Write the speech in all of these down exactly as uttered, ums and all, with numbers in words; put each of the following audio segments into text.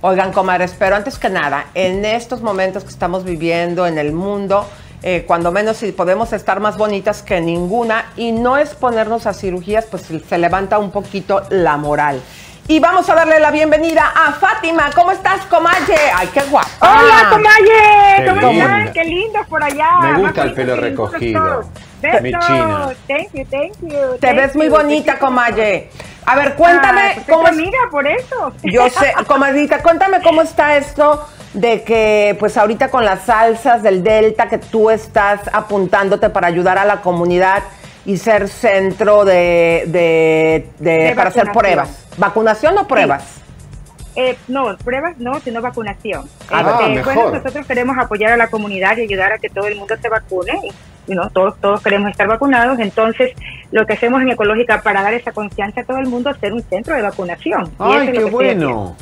Oigan, comadres, pero antes que nada, en estos momentos que estamos viviendo en el mundo, eh, cuando menos si podemos estar más bonitas que ninguna y no exponernos a cirugías, pues se levanta un poquito la moral. Y vamos a darle la bienvenida a Fátima. ¿Cómo estás, comadre? ¡Ay, qué guapa! ¡Hola, comadre! ¿Cómo linda. están? ¡Qué lindos por allá! Me gusta Más el pelo bonitos que recogido. Besos. Mi china. Thank you, thank you. Te thank ves muy you. bonita, comadre. A ver, cuéntame Ah, pues cómo soy es... tu amiga por eso. Yo sé, comadrita, cuéntame cómo está esto de que, pues ahorita con las salsas del Delta, que tú estás apuntándote para ayudar a la comunidad y ser centro de, de, de, De para hacer vacunación. pruebas. ¿Vacunación o pruebas? Sí. Eh, no, pruebas no, sino vacunación. Ah, Este, mejor. Bueno, nosotros queremos apoyar a la comunidad y ayudar a que todo el mundo se vacune. Y, ¿no? todos, todos queremos estar vacunados. Entonces, lo que hacemos en Ecológica para dar esa confianza a todo el mundo es ser un centro de vacunación. Y eso ¡Ay, es lo qué que estoy haciendo. bueno!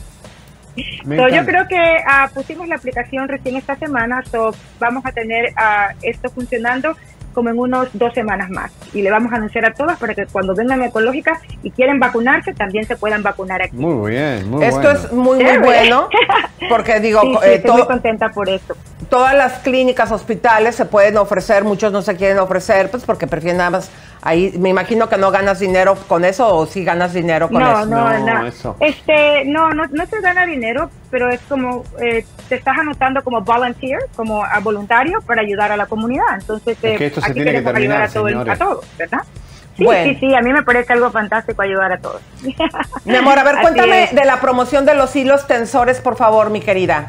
Me So, yo encanta. creo que ah, pusimos la aplicación recién esta semana, so, vamos a tener ah, esto funcionando como en unos dos semanas más. Y le vamos a anunciar a todas para que cuando vengan a Ecológica y quieren vacunarse, también se puedan vacunar aquí. Muy bien, muy Esto bueno. es muy, muy Chévere. bueno, porque digo, Sí, sí, eh, estoy todo- muy contenta por eso. todas las clínicas, hospitales se pueden ofrecer, muchos no se quieren ofrecer, pues porque prefieren nada más ahí. Me imagino que no ganas dinero con eso, o sí ganas dinero con No, eso. no, No, no. eso. Este, no, no, no se gana dinero, pero es como, eh, te estás anotando como volunteer, como a voluntario para ayudar a la comunidad. Entonces, Es que esto se aquí tiene que queremos terminar, ayudar a, todo el- señores. a todos, ¿verdad? Sí, Bueno. sí, sí, a mí me parece algo fantástico ayudar a todos. Mi amor, a ver, Así cuéntame es. de la promoción de los hilos tensores, por favor, mi querida.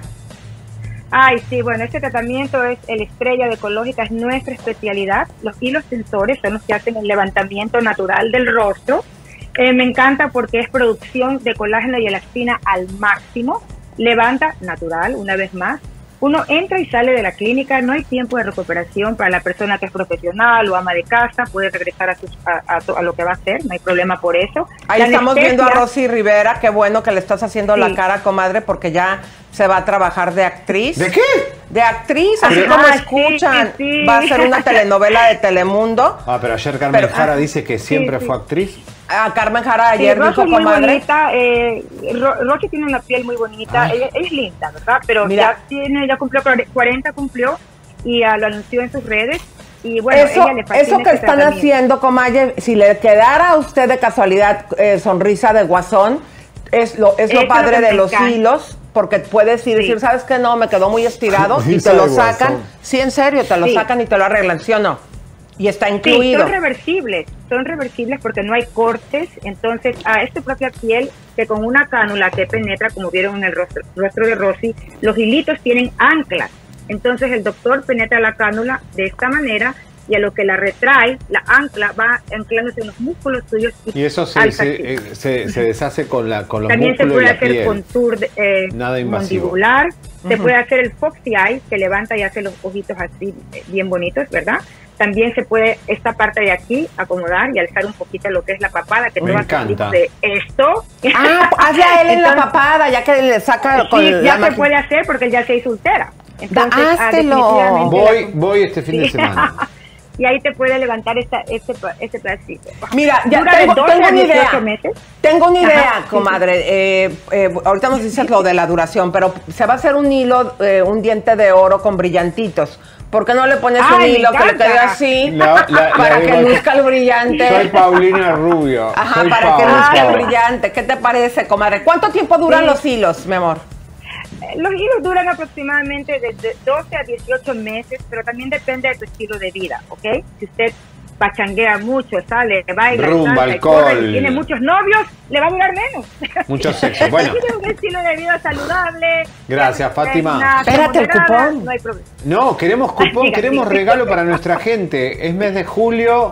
Ay, sí, bueno, este tratamiento es el Estrella de Ecológica, es nuestra especialidad. Los hilos tensores son los que hacen el levantamiento natural del rostro. Eh, me encanta porque es producción de colágeno y elastina al máximo. Levanta natural, una vez más. Uno entra y sale de la clínica, no hay tiempo de recuperación para la persona que es profesional o ama de casa, puede regresar a, sus, a, a, to- a lo que va a hacer, no hay problema por eso. Ahí La estamos viendo a anestesia- Rosy Rivera, qué bueno que le estás haciendo Sí. la cara, comadre, porque ya se va a trabajar de actriz. ¿De qué? De actriz, así Pero- como Ah, escuchan. sí, sí. Va a ser una telenovela de Telemundo. Ah, pero ayer Carmen Pero- Jara dice que siempre sí. fue actriz. A Carmen Jara Sí, ayer Rosy dijo, es muy comadre. bonita, eh, Ro- Rosy tiene una piel muy bonita, Ay. ella, ella es linda, ¿verdad? Pero Mira. ya tiene, ya cumplió cuarenta, cumplió y ah, lo anunció en sus redes y bueno, eso, ella le fascina eso que este están tratamiento. haciendo, comadre, si le quedara a usted de casualidad eh, sonrisa de guasón, es lo, es lo Eso es padre lo que de me los encanta. hilos, porque puedes ir y Sí. decir, ¿sabes qué? No, me quedó muy estirado, y Risa te lo de sacan. guasón. Sí, en serio, te lo Sí. sacan y te lo arreglan, ¿sí o no? Y está Sí, incluido. son reversibles, son reversibles porque no hay cortes, entonces a esta propia piel que con una cánula que penetra, como vieron en el rostro, rostro de Rosy, los hilitos tienen anclas, entonces el doctor penetra la cánula de esta manera y a lo que la retrae, la ancla va anclándose en los músculos tuyos y, Y eso se, alza se, aquí. eh, se, se deshace con, la, con los También se músculos puede y la hacer piel. contour de, eh, Nada invasivo. mandibular, se Ujú. puede hacer el foxy eye, que levanta y hace los ojitos así eh, bien bonitos, ¿verdad? También se puede esta parte de aquí acomodar y alzar un poquito lo que es la papada, que Me tú vas a encanta. de esto. Ah, hazle a él en la Entonces, papada, ya que le saca con Sí, la ya se máquina. puede hacer porque él ya se hizo ulcera. Entonces, ah, Háztelo. definitivamente Voy, la- voy este fin de Sí. semana. Y ahí te puede levantar esta, este, pa- este pedacito. Mira, ya Dura tengo, de doce tengo a una idea. dieciocho meses. Tengo una idea, Ajá, sí, comadre. Eh, eh, ahorita nos dices lo de la duración, pero se va a hacer un hilo, eh, un diente de oro con brillantitos. ¿Por qué no le pones un Ay, me hilo que le encanta. quede así La- la- para la que digo, luzca el brillante? Soy Paulina Rubio. Ajá, soy para que Pau, luzca el Pau. brillante. ¿Qué te parece, comadre? ¿Cuánto tiempo duran Sí. los hilos, mi amor? Eh, Los hilos duran aproximadamente de de doce a dieciocho meses, pero también depende de tu estilo de vida, ¿ok? Si usted pachanguea mucho, sale, baila, Rumba, salta y alcohol. corre, y tiene muchos novios, le va a durar menos. Mucho sexo. Bueno, Si tiene un estilo de vida saludable. Gracias, eh, Fátima. una Espérate, el moderada, cupón. No hay problema. no, queremos cupón, Diga, queremos diga. regalo para nuestra gente. Es mes de julio.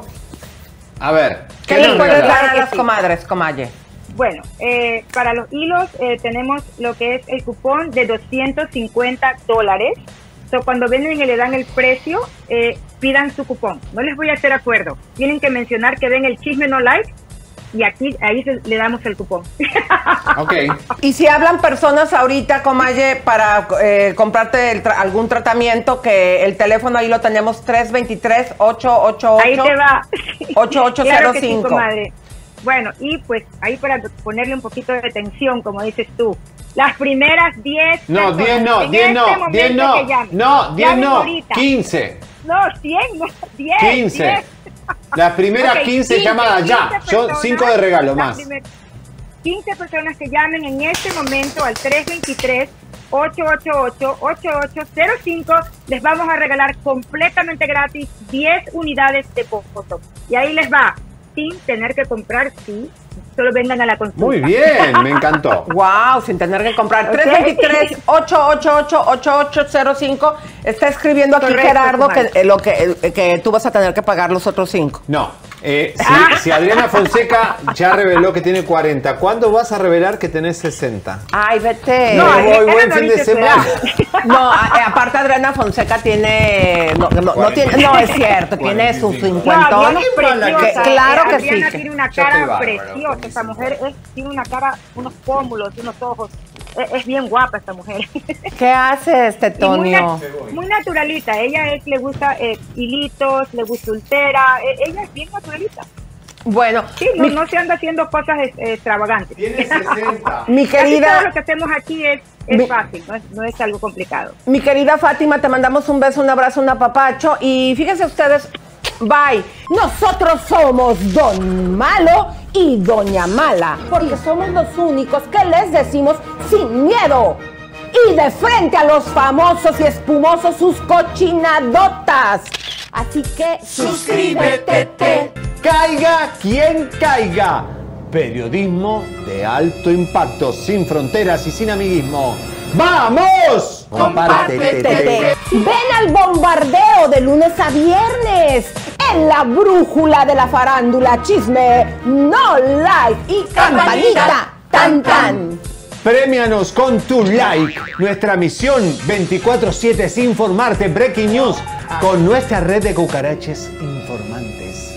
A ver, ¿Qué ¿qué les nos puedes regalas? dar a Claro que las sí. comadres, comadre? Bueno, eh, para los hilos eh, tenemos lo que es el cupón de doscientos cincuenta dólares. So, cuando venden y le dan el precio, eh, pidan su cupón. No les voy a hacer acuerdo. Tienen que mencionar que ven el Chisme No Like y aquí ahí se- le damos el cupón. Ok. Y si hablan personas ahorita, comadre, para eh, comprarte el tra- algún tratamiento, que el teléfono ahí lo tenemos, tres dos tres, ocho ocho ocho. Ahí te va. ocho ocho cero Claro que sí, cinco. comadre. Bueno, y pues ahí para ponerle un poquito de tensión, como dices tú, Las primeras diez. No, diez no, diez no, diez no, no, diez no, quince. No, cien, no, diez. quince. diez. Las primeras okay, quince, quince llamadas ya. Son cinco de regalo más. Primer, quince personas que llamen en este momento al tres dos tres, ocho ocho ocho, ocho ocho cero cinco. Les vamos a regalar completamente gratis diez unidades de Popotox. Y ahí les va, sin tener que comprar, sí. Solo vengan a la consulta. Muy bien, me encantó. Wow, sin tener que comprar. Okay. tres dos tres, ocho ocho ocho, ocho ocho cero cinco. Está escribiendo aquí Correcto, Gerardo que, eh, lo que, eh, que tú vas a tener que pagar los otros cinco. No. Eh, si, si Adriana Fonseca ya reveló que tiene cuarenta, ¿cuándo vas a revelar que tenés sesenta? Ay, vete. No, no voy, buen fin de semana. No, a, aparte Adriana Fonseca tiene, no, no, no tiene, no es cierto, tiene sus cincuentón. No, que, claro que Adriana sí. Tiene una cara preciosa, esa mujer es, tiene una cara, unos pómulos, unos ojos. Es, es bien guapa esta mujer. ¿Qué hace este Tonio? Muy, muy naturalita. Ella es, le gusta eh, hilitos, le gusta ultera. Eh, ella es bien naturalita. Bueno, sí, no, mi, no se anda haciendo cosas eh, extravagantes. Tiene sesenta. Mi querida, todo lo que hacemos aquí es, es mi, fácil, no es, no es algo complicado. Mi querida Fátima, te mandamos un beso, un abrazo, un apapacho. Y fíjense ustedes, bye. Nosotros somos Don Malo y Doña Mala, porque somos los únicos que les decimos sin miedo y de frente a los famosos y espumosos sus cochinadotas. Así que suscríbete. Te. Caiga quien caiga. Periodismo de alto impacto, sin fronteras y sin amiguismo. ¡Vamos! Compártete. Ven al bombardeo de lunes a viernes en la brújula de la farándula, chisme, no like y campanita, tan tan. Premianos con tu like. Nuestra misión veinticuatro siete es informarte. Breaking News con nuestra red de cucaraches informantes.